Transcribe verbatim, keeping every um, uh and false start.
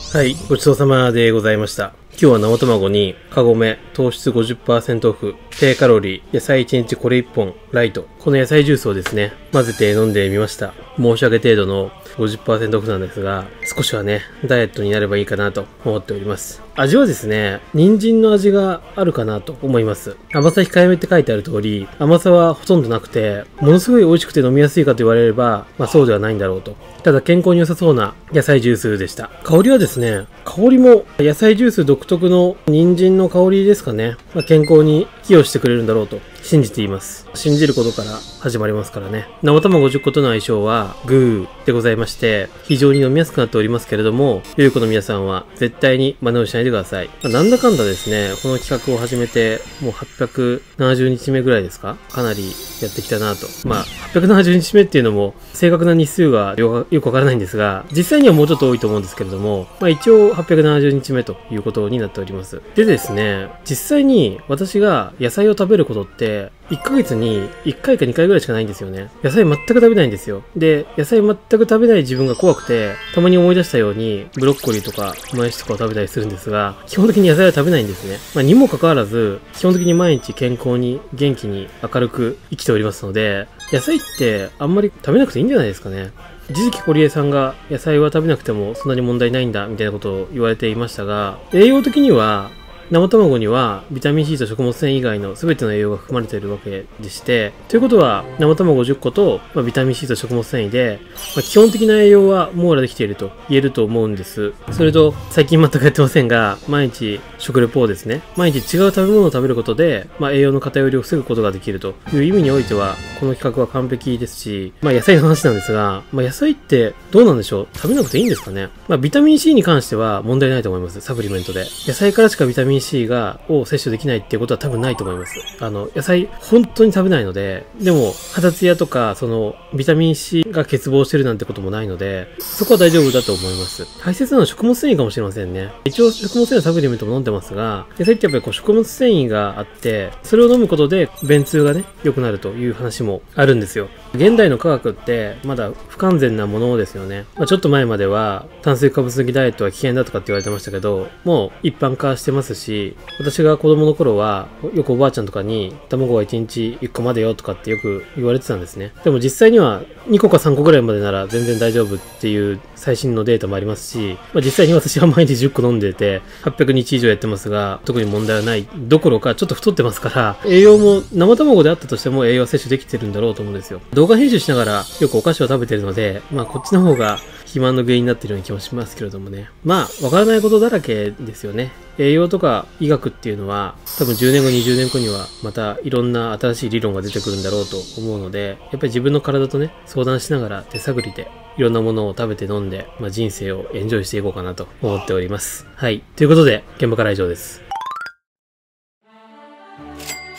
はい、ごちそうさまでございました。今日は生卵に、カゴメ、糖質 ごじゅっパーセント オフ、低カロリー、野菜いちにちこれいっぽん、ライト。この野菜ジュースをですね、混ぜて飲んでみました。申し訳程度の ごじゅっパーセント オフなんですが、少しはね、ダイエットになればいいかなと思っております。味はですね、人参の味があるかなと思います。甘さ控えめって書いてある通り、甘さはほとんどなくて、ものすごい美味しくて飲みやすいかと言われれば、まあそうではないんだろうと。ただ健康に良さそうな野菜ジュースでした。香りはですね、香りも野菜ジュース独特の人参の香りですかね。まあ、健康に寄与してくれるんだろうと信じています。信じることから始まりますからね。生卵じゅっことの相性はグーでございまして、非常に飲みやすくなっておりますけれども、良い子の皆さんは絶対に真似をしないでください。まあ、なんだかんだですね、この企画を始めてもうはっぴゃくななじゅうにちめぐらいですか？かなりやってきたなと。まあ、はっぴゃくななじゅうにちめっていうのも正確な日数がよくわからないんですが、実際にはもうちょっと多いと思うんですけれども、まあ一応はっぴゃくななじゅうにちめということになっております。でですね、実際に私が野菜を食べることって、いっかげつにいっかいかにかいぐらいしかないんですよね。野菜全く食べないんですよ。で、野菜全く食べない自分が怖くて、たまに思い出したように、ブロッコリーとか、もやしとかを食べたりするんですが、基本的に野菜は食べないんですね。まあ、にもかかわらず、基本的に毎日健康に、元気に、明るく生きておりますので、野菜ってあんまり食べなくていいんじゃないですかね。一時期堀江さんが野菜は食べなくてもそんなに問題ないんだみたいなことを言われていましたが、栄養的には生卵にはビタミン C と食物繊維以外の全ての栄養が含まれているわけでして、ということは生卵じゅっこと、まあ、ビタミン C と食物繊維で、まあ、基本的な栄養は網羅できていると言えると思うんです。それと最近全くやってませんが、毎日食レポをですね、毎日違う食べ物を食べることで、まあ、栄養の偏りを防ぐことができるという意味においては、この企画は完璧ですし、まあ野菜の話なんですが、まあ野菜ってどうなんでしょう？食べなくていいんですかね？まあビタミン C に関しては問題ないと思います。サプリメントで。野菜からしかビタミン C が、を摂取できないっていうことは多分ないと思います。あの、野菜本当に食べないので、でも肌ツヤとか、そのビタミン C が欠乏してるなんてこともないので、そこは大丈夫だと思います。大切なのは食物繊維かもしれませんね。一応食物繊維のサプリメントも飲んでますが、野菜ってやっぱりこう食物繊維があって、それを飲むことで便通がね、良くなるという話もあるんですよ。現代の科学ってまだ不完全なものですよね。まあ、ちょっと前までは炭水化物抜きダイエットは危険だとかって言われてましたけど、もう一般化してますし、私が子供の頃はよくおばあちゃんとかに卵はいちにちいっこまでよとかってよく言われてたんですね。でも実際にはにこかさんこぐらいまでなら全然大丈夫っていう最新のデータもありますし、まあ、実際に私は毎日じゅっこ飲んでてはっぴゃくにち以上やってますが、特に問題はないどころかちょっと太ってますから、栄養も生卵であったとしても栄養摂取できてるんだろうと思うんですよ。動画編集しながらよくお菓子を食べてるので、まあこっちの方が肥満の原因になってるような気もしますけれどもね。まあわからないことだらけですよね。栄養とか医学っていうのは多分じゅうねんごにじゅうねんごにはまたいろんな新しい理論が出てくるんだろうと思うので、やっぱり自分の体とね相談しながら手探りでいろんなものを食べて飲んで、まあ、人生をエンジョイしていこうかなと思っております。はい。ということで現場からは以上です。